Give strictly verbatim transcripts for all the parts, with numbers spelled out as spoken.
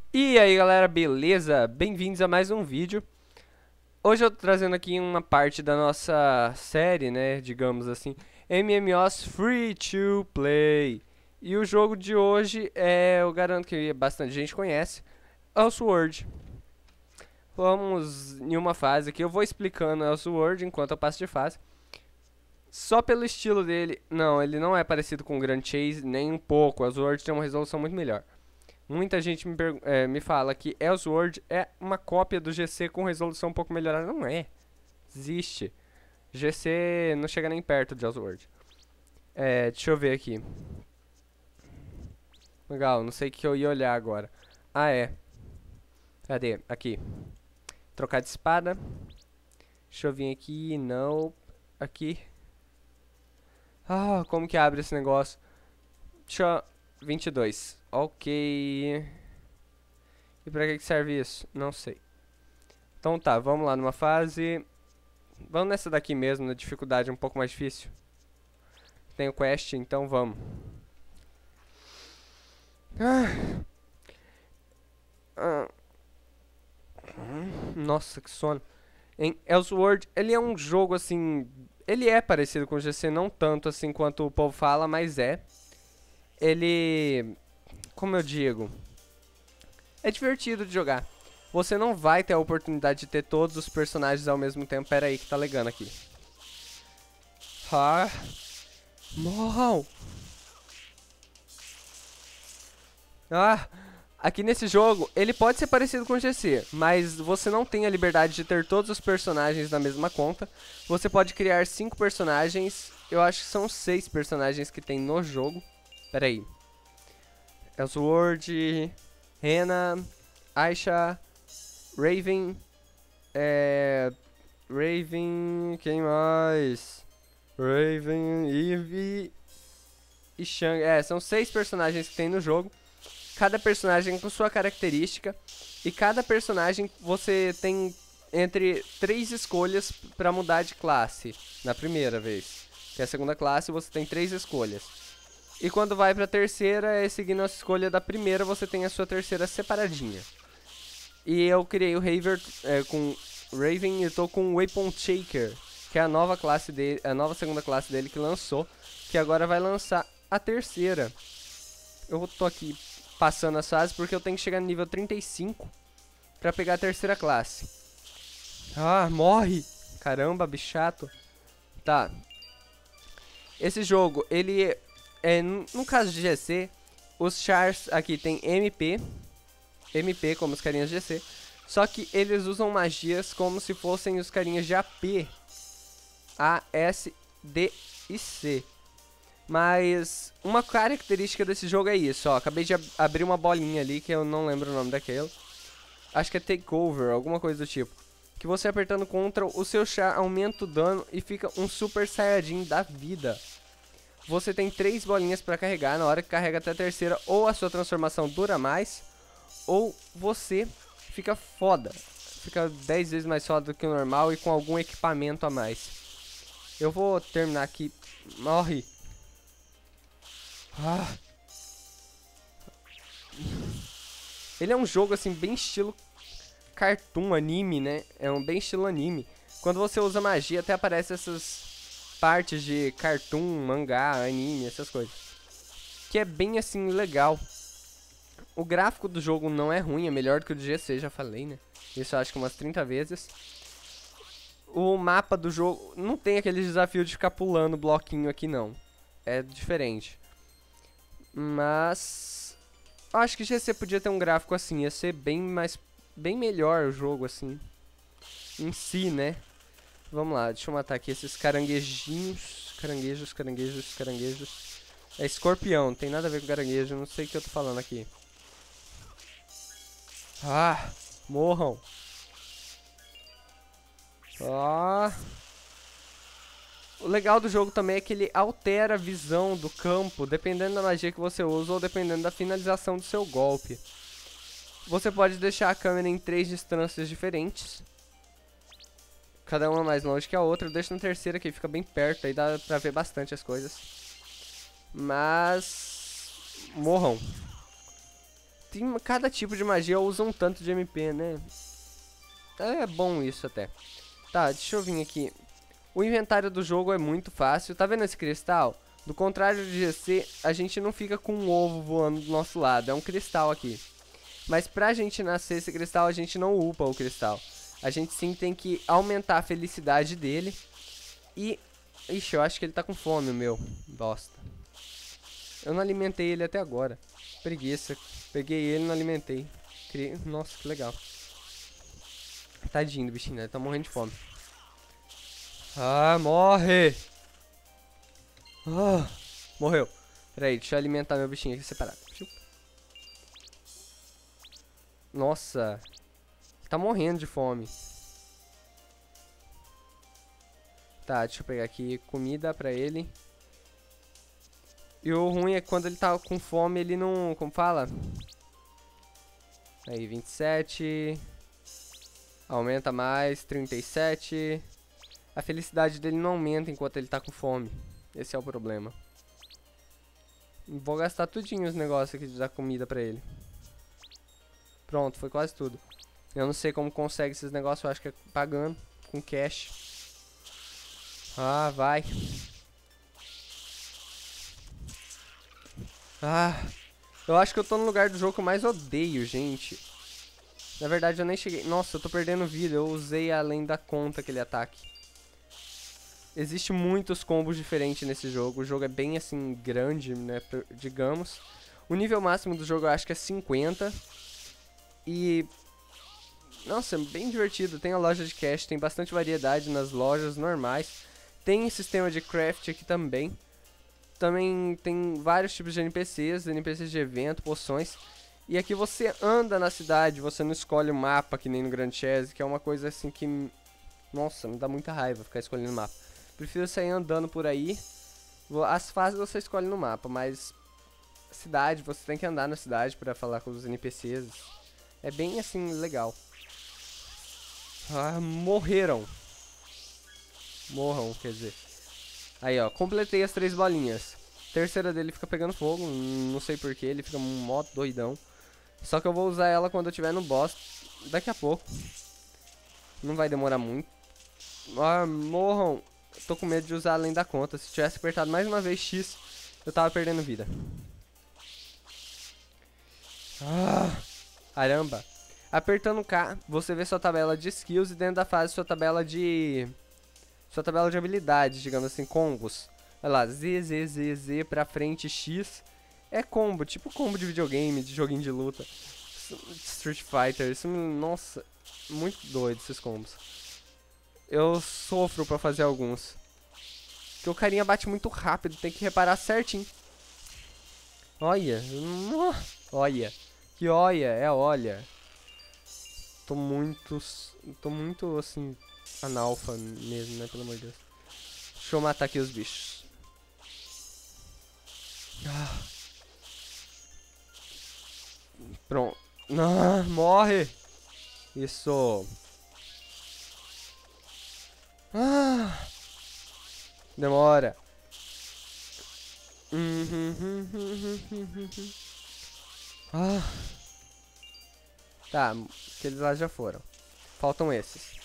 E aí galera, beleza? Bem-vindos a mais um vídeo. Hoje eu tô trazendo aqui uma parte da nossa série, né, digamos assim, M M Os Free to Play. E o jogo de hoje é, eu garanto que bastante gente conhece, Elsword. Vamos em uma fase aqui, eu vou explicando Elsword enquanto eu passo de fase. Só pelo estilo dele, não, ele não é parecido com o Grand Chase nem um pouco, Elsword tem uma resolução muito melhor. Muita gente me, é, me fala que Elsword é uma cópia do G C com resolução um pouco melhorada. Não é. Existe. G C não chega nem perto de Elsword. É, deixa eu ver aqui. Legal, não sei o que eu ia olhar agora. Ah, é. Cadê? Aqui. Trocar de espada. Deixa eu vir aqui. Não. Aqui. Ah, como que abre esse negócio? Deixa eu... vinte e dois. Ok. E pra que serve isso? Não sei. Então tá, vamos lá numa fase. Vamos nessa daqui mesmo, na dificuldade um pouco mais difícil. Tem o quest, então vamos. Ah. Ah. Nossa, que sono. Em Elsword, ele é um jogo assim... Ele é parecido com o G C, não tanto assim quanto o povo fala, mas é. Ele... Como eu digo... É divertido de jogar. Você não vai ter a oportunidade de ter todos os personagens ao mesmo tempo. Pera aí que tá legando aqui. Ah... Morram! Ah, aqui nesse jogo, ele pode ser parecido com o G C, mas você não tem a liberdade de ter todos os personagens na mesma conta. Você pode criar cinco personagens, eu acho que são seis personagens que tem no jogo. Pera aí. Elsword, Rena, Aisha, Raven, é... Raven, quem mais? Raven, Eve e Shang. É, são seis personagens que tem no jogo. Cada personagem com sua característica. E cada personagem você tem entre três escolhas para mudar de classe na primeira vez. Que é a segunda classe você tem três escolhas. E quando vai para a terceira, é seguindo a escolha da primeira, você tem a sua terceira separadinha. E eu criei o Raver é, com Raven e estou com o Weapon Shaker, que é a nova classe dele, a nova segunda classe dele que lançou, que agora vai lançar a terceira. Eu tô aqui passando as fases porque eu tenho que chegar no nível trinta e cinco pra pegar a terceira classe. Ah, morre! Caramba, bichato. Tá. Esse jogo, ele é, no caso de G C, os chars aqui tem M P, M P como os carinhas de G C, só que eles usam magias como se fossem os carinhas de A P, A, S, D e C. Mas uma característica desse jogo é isso, ó. Acabei de ab abrir uma bolinha ali que eu não lembro o nome daquele. Acho que é Takeover, alguma coisa do tipo. Que você apertando Ctrl, o seu char aumenta o dano e fica um Super Saiyajin da vida. Você tem três bolinhas pra carregar, na hora que carrega até a terceira, ou a sua transformação dura mais, ou você fica foda. Fica dez vezes mais foda do que o normal e com algum equipamento a mais. Eu vou terminar aqui. Morre. Ah. Ele é um jogo assim bem estilo cartoon, anime, né? É um bem estilo anime. Quando você usa magia até aparece essas partes de cartoon, mangá, anime, essas coisas. Que é bem assim legal. O gráfico do jogo não é ruim, é melhor do que o do G C, já falei, né? Isso eu acho que umas trinta vezes. O mapa do jogo não tem aquele desafio de ficar pulando bloquinho aqui não. É diferente. Mas acho que G C podia ter um gráfico assim, ia ser bem mais bem melhor o jogo assim em si, né? Vamos lá, deixa eu matar aqui esses caranguejinhos, caranguejos, caranguejos, caranguejos. É escorpião, não tem nada a ver com caranguejo, não sei o que eu tô falando aqui. Ah, morram. Ah. O legal do jogo também é que ele altera a visão do campo dependendo da magia que você usa ou dependendo da finalização do seu golpe. Você pode deixar a câmera em três distâncias diferentes, cada uma mais longe que a outra. Eu deixo na terceira que fica bem perto, aí dá pra ver bastante as coisas. Mas... morram. tem cada tipo de magia usa um tanto de M P, né? É bom isso até. Tá, deixa eu vir aqui. O inventário do jogo é muito fácil. Tá vendo esse cristal? Do contrário de G C, a gente não fica com um ovo voando do nosso lado. É um cristal aqui. Mas pra gente nascer esse cristal, a gente não upa o cristal. A gente sim tem que aumentar a felicidade dele. E... Ixi, eu acho que ele tá com fome, o meu. Bosta. Eu não alimentei ele até agora. Preguiça. Peguei ele e não alimentei. Criei... Nossa, que legal. Tadinho do bichinho, né? Ele tá morrendo de fome. Ah, morre! Ah, morreu. Peraí, deixa eu alimentar meu bichinho aqui separado. Nossa. Tá morrendo de fome. Tá, deixa eu pegar aqui comida pra ele. E o ruim é que quando ele tá com fome, ele não... Como fala? Aí, vinte e sete. Aumenta mais, trinta e sete. A felicidade dele não aumenta enquanto ele tá com fome. Esse é o problema. Vou gastar tudinho os negócios aqui de dar comida pra ele. Pronto, foi quase tudo. Eu não sei como consegue esses negócios, eu acho que é pagando com cash. Ah, vai. Ah, eu acho que eu tô no lugar do jogo que eu mais odeio, gente. Na verdade, eu nem cheguei... Nossa, eu tô perdendo vida. Eu usei além da conta aquele ataque. Existem muitos combos diferentes nesse jogo. O jogo é bem, assim, grande, né? Digamos. O nível máximo do jogo eu acho que é cinquenta. E... Nossa, é bem divertido. Tem a loja de cash, tem bastante variedade nas lojas normais. Tem sistema de craft aqui também. Também tem vários tipos de N P Cs, N P Cs de evento, poções. E aqui você anda na cidade, você não escolhe o mapa que nem no Grand Chess, que é uma coisa assim que... Nossa, me dá muita raiva ficar escolhendo o mapa. Prefiro sair andando por aí. As fases você escolhe no mapa, mas... Cidade, você tem que andar na cidade pra falar com os N P Cs. É bem assim, legal. Ah, morreram. Morram, quer dizer. Aí, ó, completei as três bolinhas. A terceira dele fica pegando fogo, não sei porquê, ele fica um modo doidão. Só que eu vou usar ela quando eu tiver no boss, daqui a pouco. Não vai demorar muito. Ah, morram. Tô com medo de usar além da conta. Se tivesse apertado mais uma vez X, eu tava perdendo vida. Ah, caramba. Apertando K, você vê sua tabela de skills e dentro da fase sua tabela de... Sua tabela de habilidades, digamos assim, combos. Olha lá, Z, Z, Z, Z pra frente, X. É combo, tipo combo de videogame, de joguinho de luta. Street Fighter, isso, nossa, muito doido esses combos. Eu sofro pra fazer alguns. Porque o carinha bate muito rápido, tem que reparar certinho. Olha, olha, que olha, é olha. Tô muito, tô muito assim, analfa mesmo, né, pelo amor de Deus. Deixa eu matar aqui os bichos. Ah. Pronto. Ah, morre! Isso. Ah, demora. Ah. Tá, aqueles lá já foram. Faltam esses.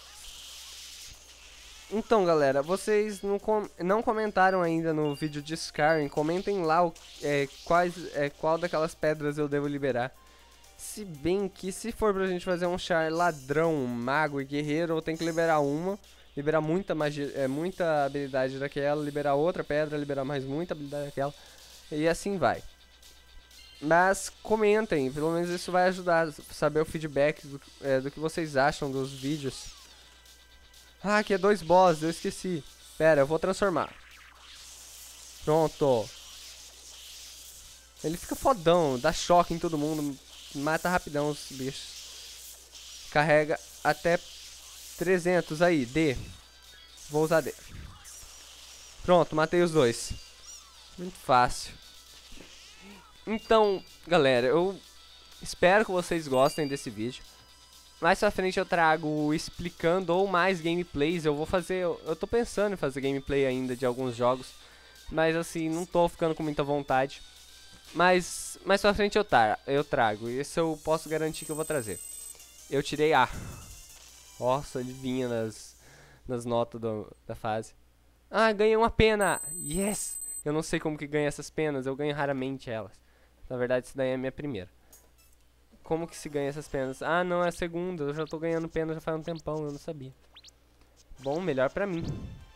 Então, galera, vocês não, com não comentaram ainda no vídeo de Skyrim. Comentem lá o, é, quais, é, qual daquelas pedras eu devo liberar. Se bem que se for pra gente fazer um char ladrão, mago e guerreiro, eu tenho que liberar uma. Liberar muita magia, é, muita habilidade daquela, liberar outra pedra, liberar mais muita habilidade daquela. E assim vai. Mas comentem, pelo menos isso vai ajudar a saber o feedback do, é, do que vocês acham dos vídeos. Ah, aqui é dois bosses, eu esqueci. Pera, eu vou transformar. Pronto. Ele fica fodão, dá choque em todo mundo, mata rapidão os bichos. Carrega até trezentos aí, D. Vou usar D. Pronto, matei os dois. Muito fácil. Então, galera, eu espero que vocês gostem desse vídeo. Mais pra frente eu trago explicando ou mais gameplays. Eu vou fazer, eu, eu tô pensando em fazer gameplay ainda de alguns jogos, mas assim, não tô ficando com muita vontade. Mas mais pra frente eu, tar, eu trago. Esse eu posso garantir que eu vou trazer. Eu tirei A. Nossa, ele vinha nas, nas notas do, da fase. Ah, ganhei uma pena! Yes! Eu não sei como que ganha essas penas, eu ganho raramente elas. Na verdade, isso daí é a minha primeira. Como que se ganha essas penas? Ah, não, é a segunda. Eu já tô ganhando pena já faz um tempão, eu não sabia. Bom, melhor pra mim.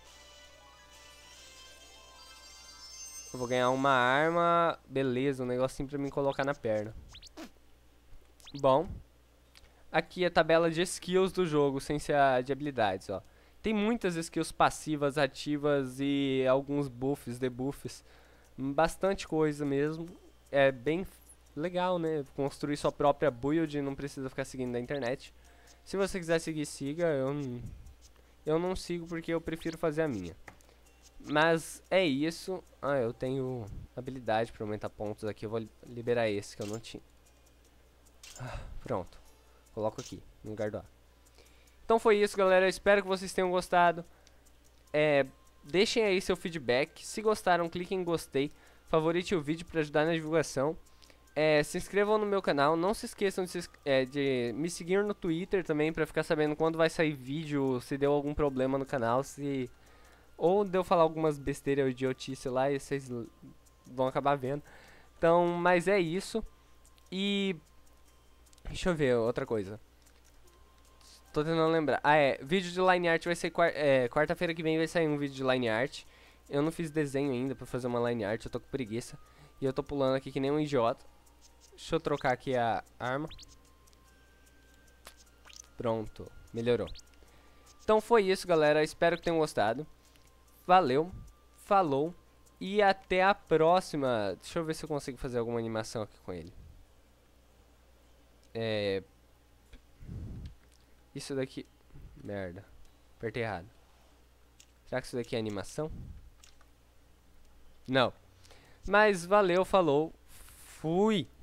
Eu vou ganhar uma arma. Beleza, um negocinho pra mim colocar na perna. Bom. Aqui é a tabela de skills do jogo, sem ser a de habilidades, ó. Tem muitas skills passivas, ativas e alguns buffs, debuffs. Bastante coisa mesmo. É bem legal, né? Construir sua própria build e não precisa ficar seguindo da internet. Se você quiser seguir, siga. Eu, n- eu não sigo porque eu prefiro fazer a minha. Mas é isso. Ah, eu tenho habilidade para aumentar pontos aqui. Eu vou li- liberar esse que eu não tinha. Ah, pronto. Coloco aqui, no lugar do A. Então foi isso, galera. Eu espero que vocês tenham gostado. É, deixem aí seu feedback. Se gostaram, cliquem em gostei. Favorite o vídeo para ajudar na divulgação. É, se inscrevam no meu canal. Não se esqueçam de, se, é, de me seguir no Twitter também para ficar sabendo quando vai sair vídeo, se deu algum problema no canal, se ou deu falar algumas besteiras ou idiotice lá e vocês vão acabar vendo. Então, mas é isso. E deixa eu ver outra coisa. Tô tentando lembrar. Ah, é. Vídeo de line art vai ser quar é, quarta-feira que vem vai sair um vídeo de line art. Eu não fiz desenho ainda pra fazer uma line art, eu tô com preguiça. E eu tô pulando aqui que nem um idiota. Deixa eu trocar aqui a arma. Pronto, melhorou. Então foi isso, galera. Espero que tenham gostado. Valeu, falou e até a próxima. Deixa eu ver se eu consigo fazer alguma animação aqui com ele. É... Isso daqui... Merda, apertei errado. Será que isso daqui é animação? Não. Mas valeu, falou, fui!